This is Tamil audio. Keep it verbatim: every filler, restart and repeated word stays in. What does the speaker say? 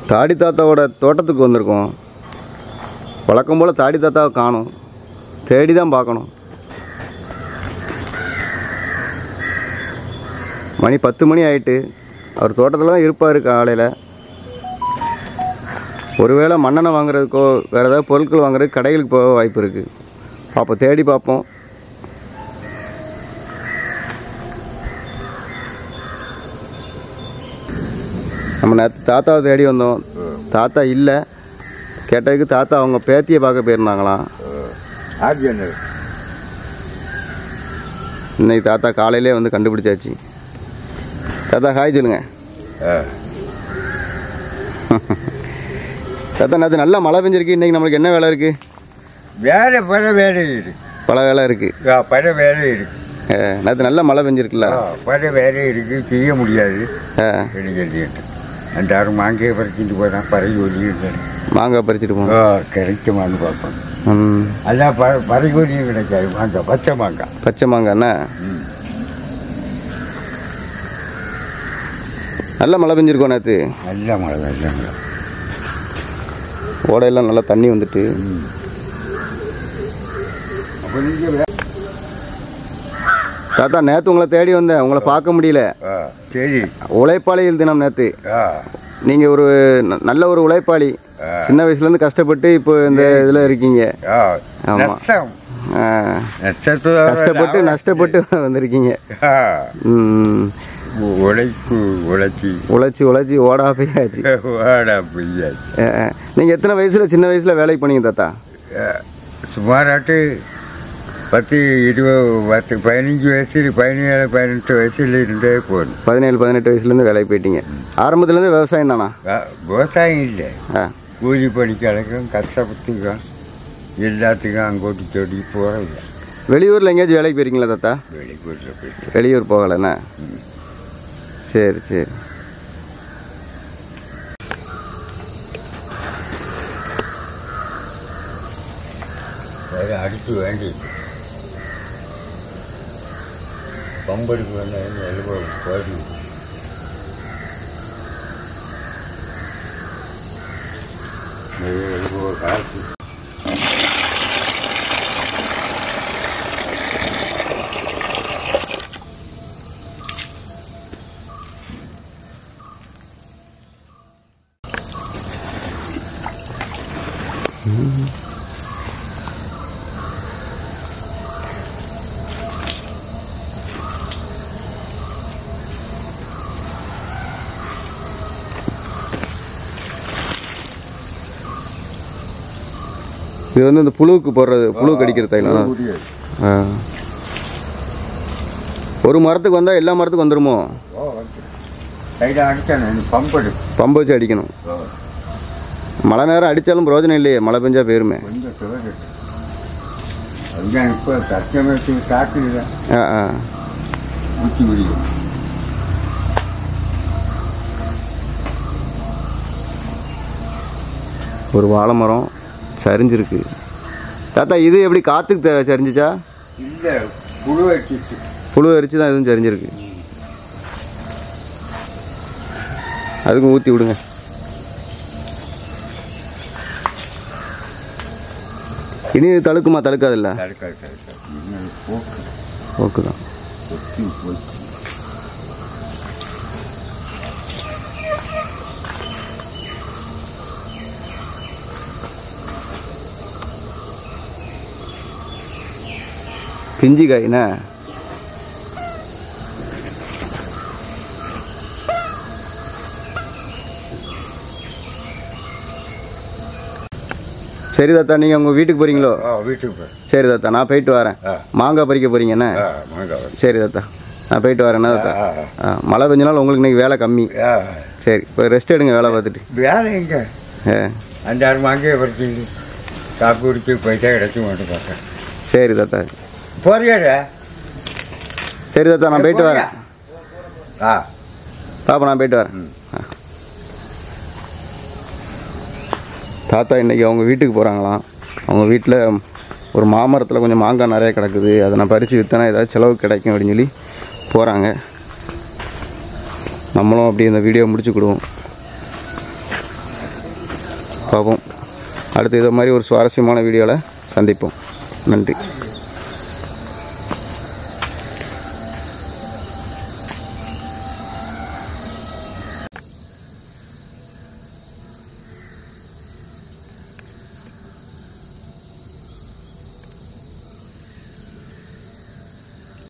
தாடி தாத்தாவோட தோட்டத்துக்கு வந்திருக்கோம். வழக்கம் போல் தாடி தாத்தாவை காணும், தேடி தான் பார்க்கணும். மணி பத்து மணி ஆயிட்டு. அவர் தோட்டத்தில் தான் இருப்பார் காலையில். ஒருவேளை மண்ணெண்ணெய் வாங்குறதுக்கோ வேறு ஏதாவது பொருட்கள் வாங்குறதுக்கு கடைகளுக்கு போக வாய்ப்பு இருக்குது. பார்ப்போம், தேடி பார்ப்போம். நம்ம நேற்று தாத்தாவை தேடி வந்தோம். தாத்தா இல்லை. கேட்டதுக்கு தாத்தா அவங்க பேத்தியை பார்க்க போயிருந்தாங்களாம். இன்னைக்கு தாத்தா காலையிலே வந்து கண்டுபிடிச்சாச்சு. தாத்தா ஹாய் சொல்லுங்க. தாத்தா நேற்று நல்லா மழை பெஞ்சிருக்கு. இன்னைக்கு நம்மளுக்கு என்ன வேலை இருக்கு? வேலை பல வேலை இருக்கு. பல வேலை இருக்கு. பல வேலை இருக்கு. நேற்று நல்லா மழை பெஞ்சிருக்குல்ல. பல வேலை இருக்கு, செய்ய முடியாது. அந்த ஆறு மாங்காய் பறிச்சுட்டு போதான் பறவை ஒலிட்டு மாங்காய் பறிச்சுட்டு போங்க. கிடைக்குமான்னு பார்ப்போம். அதான் பறவை ஒலியும் கிடைக்காது. மாங்காய் பச்சை மாங்காய். பச்சை மாங்காய்ண்ணா நல்ல மழை பெஞ்சிருக்கோம் நேற்று. நல்ல மழை நல்ல மழை. ஓடையெல்லாம் நல்லா தண்ணி வந்துட்டு. தாத்தா நேற்று உங்களை தேடி வந்தேன், உங்களை பார்க்க முடியல. சரி, உழைப்பாளிகள் தினம் நேற்று. நீங்கள் ஒரு நல்ல ஒரு உழைப்பாளி. சின்ன வயசுலேருந்து கஷ்டப்பட்டு இப்போ இந்த இதில் இருக்கீங்க. ஆமாம், கஷ்டப்பட்டு நஷ்டப்பட்டு வந்திருக்கீங்க. ம், உழைப்பு உழைச்சி உழைச்சி உழைச்சி ஓடா போயாச்சு. ஓடா போயாச்சு. நீங்கள் எத்தனை வயசில் சின்ன வயசில் வேலைக்கு பண்ணீங்க தாத்தா? சுமாராட்டு பத்து இருபது பத்து பதினஞ்சு வயசு பதினேழு பதினெட்டு வயசுல இருந்தே போகணும். பதினேழு பதினெட்டு வயசுலேருந்து வேலைக்கு போயிட்டீங்க. ஆரம்பத்துலேருந்து விவசாயம் தானா? விவசாயம் இல்லை, கூலி பணிக்கழகம் கஷ்டப்பட்டுக்கும் எல்லாத்துக்கும் அங்கோட்டி தோடி போகிறதில்ல. வெளியூரில் எங்கேயாச்சும் வேலைக்கு போயிருக்கீங்களா தாத்தா? வெளியூரில் போயிட்டு. வெளியூர் போகலைண்ணா? சரி சரி. வேறு அடுத்து வேண்டி பம்படுக்கு வேண்டாம் எழுபது போடி எழுபது காசு. இது வந்து இந்த புழுவுக்கு போடுறது, புழு கடிக்கிற தைலம். ஒரு மரத்துக்கு வந்தால் எல்லா மரத்துக்கும் வந்துடுமோ? பம்பு வச்சு அடிக்கணும். மழை நேரம் அடித்தாலும் பிரயோஜனம் இல்லையே, மழை பெஞ்சா போயிருமே. ஆ ஆ ஒரு வாழை மரம் சரிஞ்சிருக்கு. தாத்தா இது எப்படி காற்றுக்கு சரிஞ்சிச்சா? இல்லை, புழு அரிச்சு. புழு அரிச்சு தான் எதுவும் சரிஞ்சிருக்கு. அதுக்கும் ஊற்றி விடுங்க. இனி தழுக்குமா? தழுக்காதில்ல? ஓகே தான். பிஞ்சி காய்ண்ணா. சரி தாத்தா, நீங்கள் உங்கள் வீட்டுக்கு போகிறீங்களோ? வீட்டுக்கு. சரி தாத்தா, நான் போயிட்டு வரேன். மாங்காய் பறிக்க போகிறீங்கண்ணே? சரி தாத்தா, நான் போயிட்டு வரேண்ணா தாத்தா. ஆ, மழை பெஞ்சனால உங்களுக்கு இன்னைக்கு வேலை கம்மி. சரி, இப்போ ரெஸ்ட் எடுங்க வேலை பார்த்துட்டு. வேலை எங்க? அஞ்சாறு மாங்காய் பறிச்சு காப்பி குடிச்சு போயிட்டா கிடைச்சி மாட்டேன் பார்க்க. சரி தாத்தா. போறியாடா? சரி தாத்தா, நான் போயிட்டு வரேன். ஆ பாப்பா, நான் போயிட்டு வரேன். தாத்தா இன்றைக்கி அவங்க வீட்டுக்கு போகிறாங்களாம். அவங்க வீட்டில் ஒரு மாமரத்தில் கொஞ்சம் மாங்காய் நிறைய கிடக்குது, அதை நான் பறித்து விற்றனா ஏதாவது செலவு கிடைக்கும் அப்படின்னு சொல்லி போகிறாங்க. நம்மளும் அப்படி இந்த வீடியோ முடிச்சுக்கிடுவோம். பார்ப்போம். அடுத்து இதை மாதிரி ஒரு சுவாரஸ்யமான வீடியோவில் சந்திப்போம். நன்றி.